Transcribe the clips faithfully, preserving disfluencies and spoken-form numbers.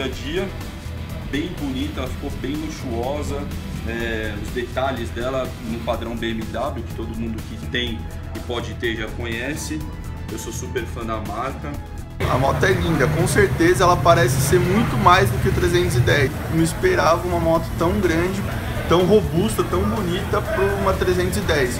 dia a dia. Bem bonita, ela ficou bem luxuosa. É, os detalhes dela no padrão B M W, que todo mundo que tem e pode ter já conhece. Eu sou super fã da marca. A moto é linda, com certeza ela parece ser muito mais do que o trezentos e dez. Não esperava uma moto tão grande, tão robusta, tão bonita para uma trezentos e dez.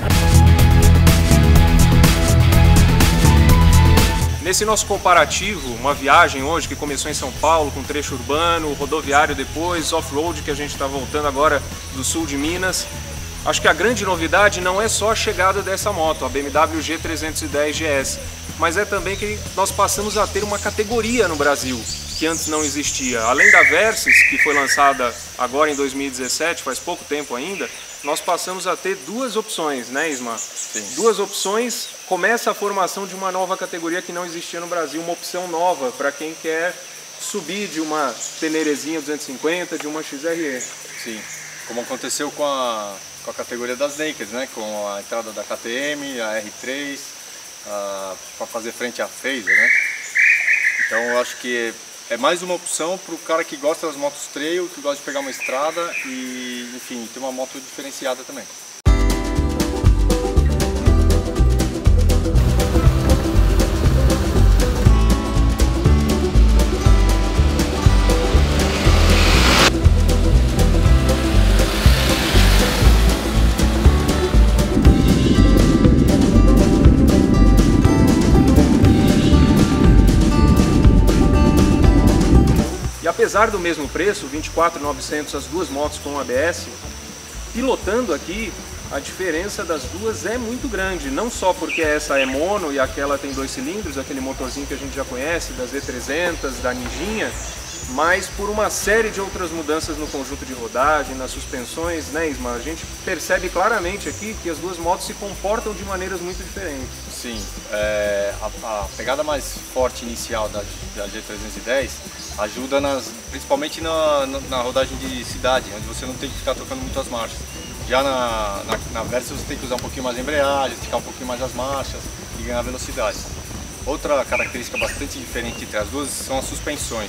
Nesse nosso comparativo, uma viagem hoje que começou em São Paulo, com trecho urbano, rodoviário depois, off-road, que a gente está voltando agora do sul de Minas. Acho que a grande novidade não é só a chegada dessa moto, a B M W G trezentos e dez G S, mas é também que nós passamos a ter uma categoria no Brasil, que antes não existia. Além da Versys, que foi lançada agora em dois mil e dezessete, faz pouco tempo ainda, nós passamos a ter duas opções, né, Isma? Sim. Duas opções, começa a formação de uma nova categoria que não existia no Brasil, uma opção nova para quem quer subir de uma Tenerezinha duzentos e cinquenta, de uma X R E. Sim, como aconteceu com a, com a categoria das Naked, né? Com a entrada da K T M, a R três, para fazer frente à Phaser, né? Então eu acho que é mais uma opção para o cara que gosta das motos trail, que gosta de pegar uma estrada e, enfim, ter uma moto diferenciada também. E apesar do mesmo preço, vinte e quatro mil e novecentos as duas motos com A B S, pilotando aqui, a diferença das duas é muito grande. Não só porque essa é mono e aquela tem dois cilindros, aquele motorzinho que a gente já conhece, das Z trezentos, da Ninjinha, mas por uma série de outras mudanças no conjunto de rodagem, nas suspensões, né, Isma? A gente percebe claramente aqui que as duas motos se comportam de maneiras muito diferentes. Sim, é, a, a pegada mais forte inicial da, da G trezentos e dez ajuda nas, principalmente na, na, na rodagem de cidade, onde você não tem que ficar trocando muito as marchas. Já na, na, na Versys você tem que usar um pouquinho mais a embreagem, esticar um pouquinho mais as marchas e ganhar velocidade. Outra característica bastante diferente entre as duas são as suspensões.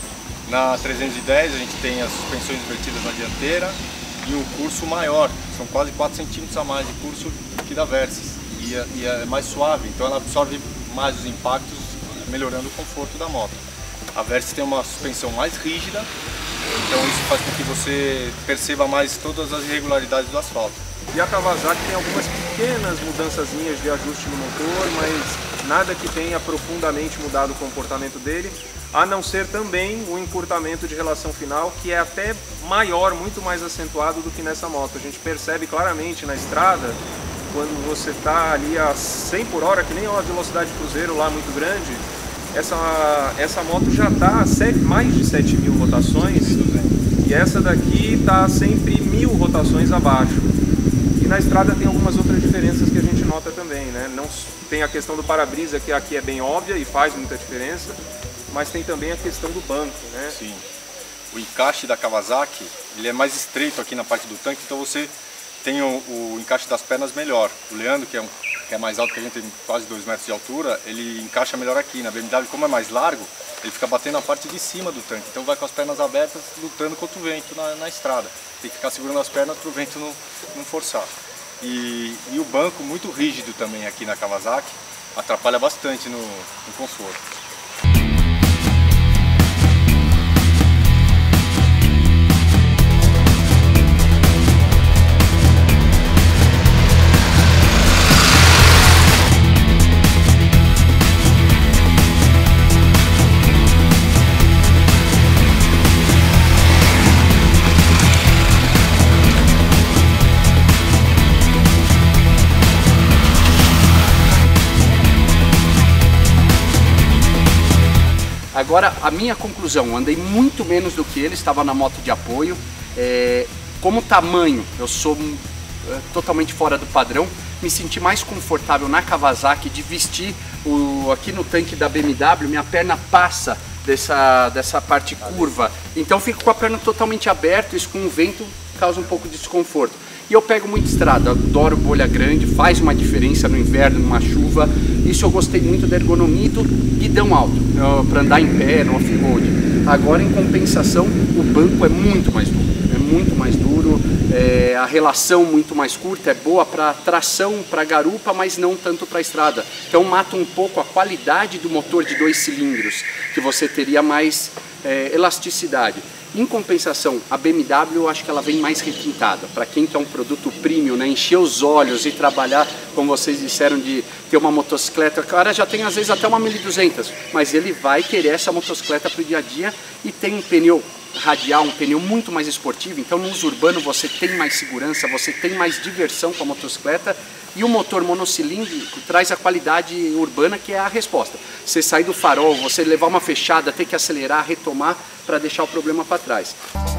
Na trezentos e dez a gente tem as suspensões invertidas na dianteira e um curso maior, são quase quatro centímetros a mais de curso que da Versys. E é, e é mais suave, então ela absorve mais os impactos, melhorando o conforto da moto. A Versys tem uma suspensão mais rígida, então isso faz com que você perceba mais todas as irregularidades do asfalto. E a Kawasaki tem algumas pequenas mudançazinhas de ajuste no motor, mas nada que tenha profundamente mudado o comportamento dele, a não ser também o encurtamento de relação final, que é até maior, muito mais acentuado do que nessa moto. A gente percebe claramente na estrada, quando você está ali a cem por hora, que nem é uma velocidade cruzeiro lá muito grande, essa, essa moto já está a mais de sete mil rotações e essa daqui está sempre mil rotações abaixo. E na estrada tem algumas outras diferenças que a gente nota também, né? Não tem a questão do para-brisa, que aqui é bem óbvia e faz muita diferença, mas tem também a questão do banco, né? Sim. O encaixe da Kawasaki, ele é mais estreito aqui na parte do tanque, então você tem o, o encaixe das pernas melhor. O Leandro, que é, um, que é mais alto que a gente, tem quase dois metros de altura, ele encaixa melhor aqui. Na B M W, como é mais largo, ele fica batendo na parte de cima do tanque, então vai com as pernas abertas, lutando contra o vento na, na estrada. Tem que ficar segurando as pernas para o vento não, não forçar. E, e o banco muito rígido também aqui na Kawasaki, atrapalha bastante no, no conforto. Agora, a minha conclusão, andei muito menos do que ele, estava na moto de apoio. É, como tamanho, eu sou é, totalmente fora do padrão, me senti mais confortável na Kawasaki de vestir o, aqui no tanque da B M W, minha perna passa dessa, dessa parte curva, então fico com a perna totalmente aberta, isso com o vento causa um pouco de desconforto. E eu pego muito estrada, adoro bolha grande, faz uma diferença no inverno, numa chuva. Isso eu gostei muito da ergonomia e do guidão alto, para andar em pé, no off-road. Agora, em compensação, o banco é muito mais duro, é muito mais duro, é, a relação muito mais curta, é boa para tração, para garupa, mas não tanto para estrada. Então mata um pouco a qualidade do motor de dois cilindros, que você teria mais é, elasticidade. Em compensação, a B M W eu acho que ela vem mais requintada. Para quem quer um produto premium, né, encher os olhos e trabalhar, como vocês disseram, de ter uma motocicleta. O cara já tem às vezes até uma mil e duzentos, mas ele vai querer essa motocicleta para o dia a dia e tem um pneu radial, um pneu muito mais esportivo. Então no uso urbano você tem mais segurança, você tem mais diversão com a motocicleta. E o motor monocilíndrico traz a qualidade urbana, que é a resposta. Você sair do farol, você levar uma fechada, ter que acelerar, retomar para deixar o problema para trás.